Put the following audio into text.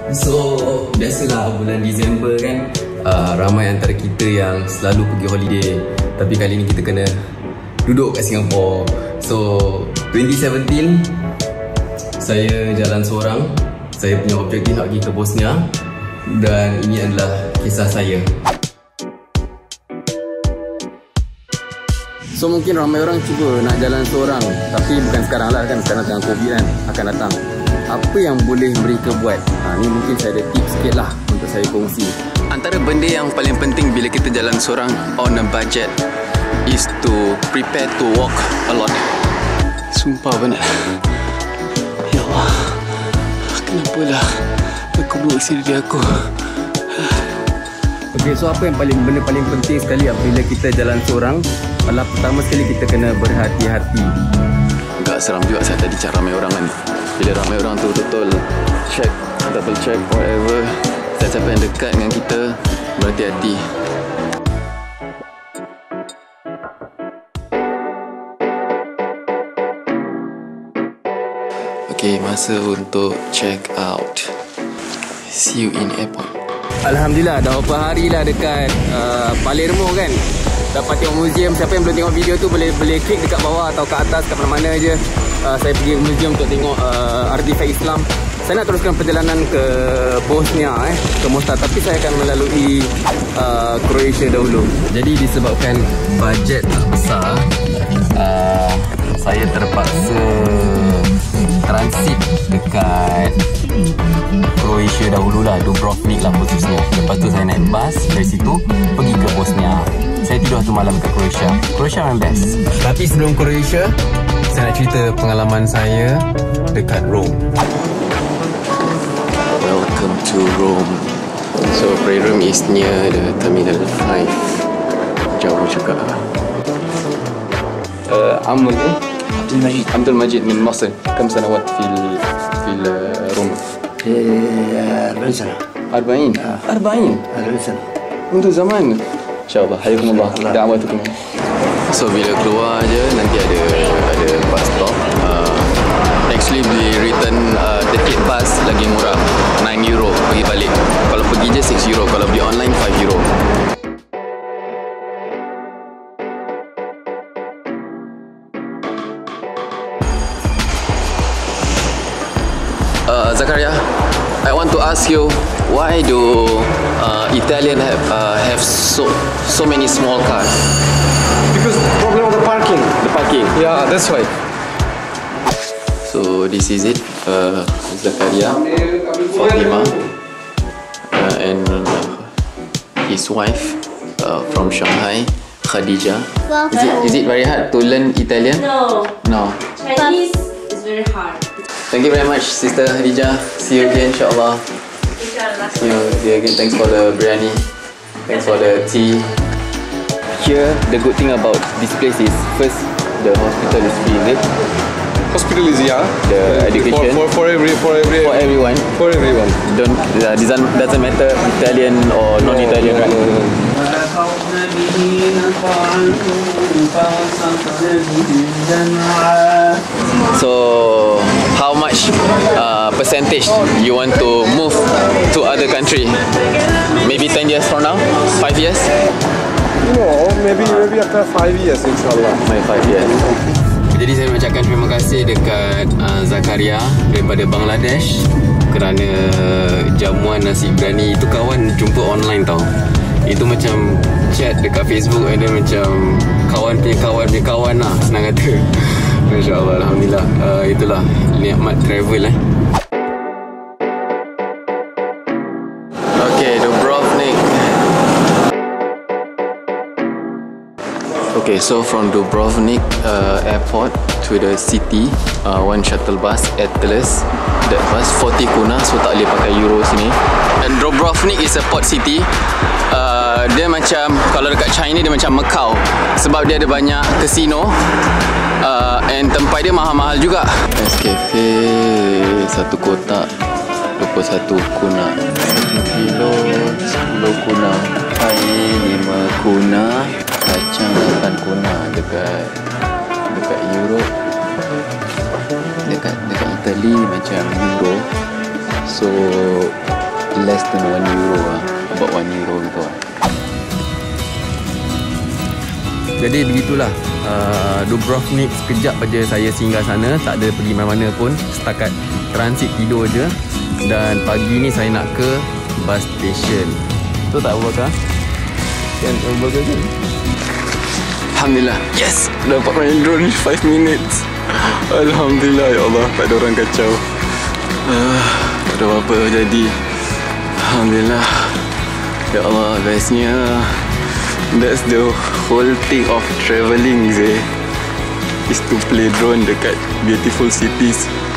So biasalah bulan Disember kan, ramai antara kita yang selalu pergi holiday. Tapi kali ni kita kena duduk kat Singapura. So 2017 saya jalan seorang. Saya punya objektif nak pergi ke Bosnia. Dan ini adalah kisah saya. So mungkin ramai orang cuba nak jalan seorang, tapi bukan sekarang lah kan, sekarang tengah COVID kan, akan datang. Apa yang boleh mereka buat? Ni mungkin saya ada tips sikit lah untuk saya kongsi. Antara benda yang paling penting bila kita jalan seorang on a budget is to prepare to walk a lot. Sumpah benar. Ya Allah, kenapa lah aku buat isi diri aku? Okay, so apa yang benda paling penting sekali bila kita jalan seorang adalah pertama sekali kita kena berhati-hati. Agak seram juga saya tadi cakap ramai orang kan. Bila ramai orang tu betul check, double check, whatever. Siapa yang dekat dengan kita, berhati-hati. Okay, masa untuk check out. See you in airport. Alhamdulillah, dah berapa hari lah dekat Palermo kan. Dapat tengok museum. Siapa yang belum tengok video tu boleh klik dekat bawah atau kat atas, kat mana-mana je. Saya pergi ke museum untuk tengok artifak Islam. Saya nak teruskan perjalanan ke Bosnia, ke Mostar, tapi saya akan melalui Croatia dahulu. Jadi disebabkan bajet tak besar, saya terpaksa transit dekat Croatia dahululah, Dubrovnik lah khususnya. Lepas tu saya naik bas dari situ pergi ke Bosnia. Saya tidur satu malam kat Croatia. Croatia memang best. Tapi sebelum Croatia, saya nak cerita pengalaman saya dekat Rome. Welcome to Rome. So Rome is near the Terminal 5. Jauh juga. عبد المجيد من مصر. كم سنوات في روما؟ 40 سنة. 40 سنة. منذ زمان. إن شاء الله حياكم الله دعواتكم. So bila keluar je nanti ada bus stop. Actually beli return ticket bus lagi murah, 9 euro pergi balik. Kalau pergi je 6 euro, kalau beli online 5 euro. Zakaria, I want to ask you, why do Italian have so many small cars? Because problem of the parking. The parking. Yeah, that's why. So this is it, Zakaria, Fatima, and his wife from Shanghai, Khadija. Is it very hard to learn Italian? No. No. Chinese is very hard. Thank you very much, Sister Khadija. See you again, insyaAllah. See you again. Thanks for the biryani. Thanks for the tea. Here, the good thing about this place is, first, the hospital is free, is it? Hospital is The education for everyone. for everyone. Doesn't matter Italian or non-Italian, right? So, how much percentage you want to move to other country? Maybe 10 years from now? 5 years? No, maybe after 5 years, inshallah. Maybe 5 years. Jadi saya mengucapkan terima kasih dekat Zakaria daripada Bangladesh kerana jamuan nasi biryani. Itu kawan jumpa online tau. Itu macam chat dekat Facebook, ada macam kawan punya kawan lah, senang kata. InsyaAllah, Alhamdulillah. Itulah nikmat travel Okay, Dubrovnik. Okay, so from Dubrovnik airport to the city, one shuttle bus, Atlas. That bus 40 kuna, so tak boleh pakai euro sini. And Dubrovnik is a port city. Dia macam, kalau dekat China dia macam Macau, sebab dia ada banyak kasino. And tempat dia mahal-mahal juga. Nescafe satu kotak 21 kuna, 1 kilo 10 kuna, air 5 kuna, kacang 8 kuna. Dekat Europe, dekat Itali macam euro. So less than €1 lah. About €1 gitu lah. Jadi begitulah Dubrovnik, sekejap aja saya singgah sana. Tak ada pergi mana-mana pun, setakat transit tidur je. Dan pagi ni saya nak ke bus station. Betul tak Abu Bakar? Kan Abu Bakar kan? Alhamdulillah. Yes, dapat main drone 5 minutes. Alhamdulillah, ya Allah, tak ada orang kacau. Tak ada apa-apa jadi. Alhamdulillah. Ya Allah, bestnya. That's the whole thing of travelling, is to play drone dekat beautiful cities.